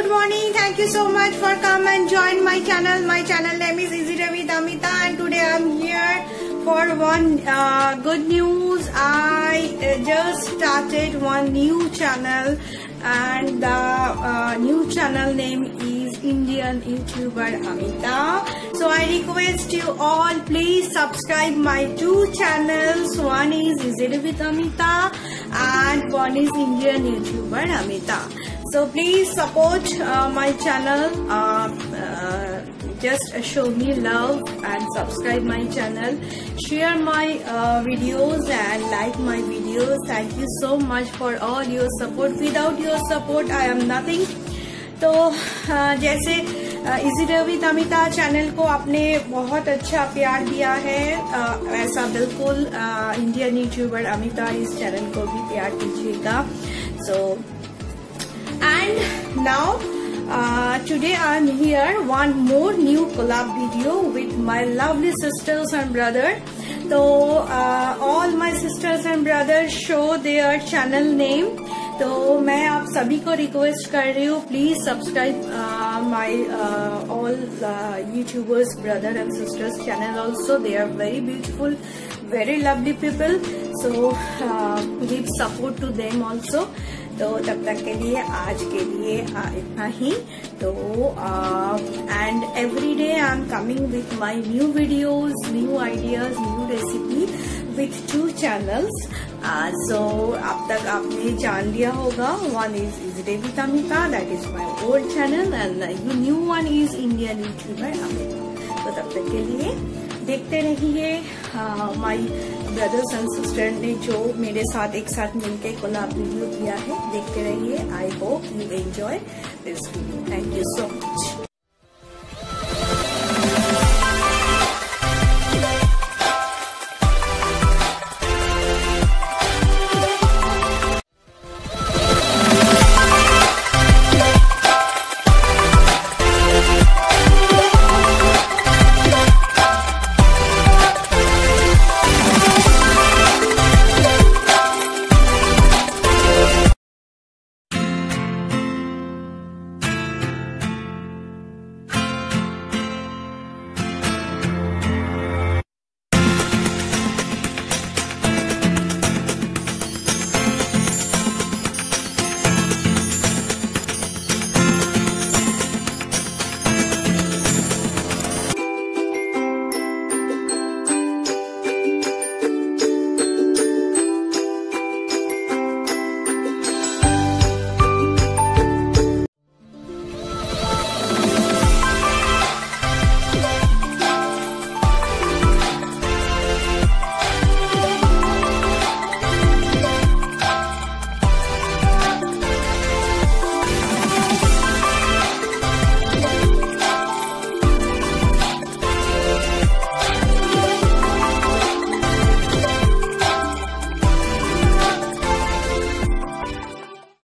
good morning. Thank you so much for come and join my channel. My channel name is Easy Day with Amita, and today I'm here for one good news. I just started one new channel, and the new channel name is Indian YouTuber Amita. So I request you all, please subscribe my two channels. One is Easy Day with Amita and one is Indian YouTuber Amita. So please support my channel. Just show me love and subscribe my channel. Share my videos and like my videos. Thank you so much for all your support. Without your support, I am nothing. तो जैसे easy day with Amita channel को आपने बहुत अच्छा प्यार दिया है, ऐसा बिल्कुल इंडियन यूट्यूबर अमिता इस चैनल को भी प्यार दीजिएगा. So and now today I'm here one more new collab video with my lovely sisters and brother. So all my sisters and brothers show their channel name. तो मैं आप सभी को रिक्वेस्ट कर रही हूँ, please subscribe my all YouTubers brother and sisters channel also. They are very beautiful, very lovely people. So give support to them also. तो तब तक के लिए आज के लिए इतना ही. तो and every day I am coming with my new videos, new ideas, new recipe with two channels. So अब तक आपने जान लिया होगा, one is Easy Day with Amita, that is my old channel, and the new one is Indian YouTuber Amita. तो तब तक के लिए देखते रहिए my brothers and sisters ने जो मेरे साथ एक साथ मिलके कोलैब वीडियो किया है. देखते रहिए. I hope you enjoy this video. Thank you so much.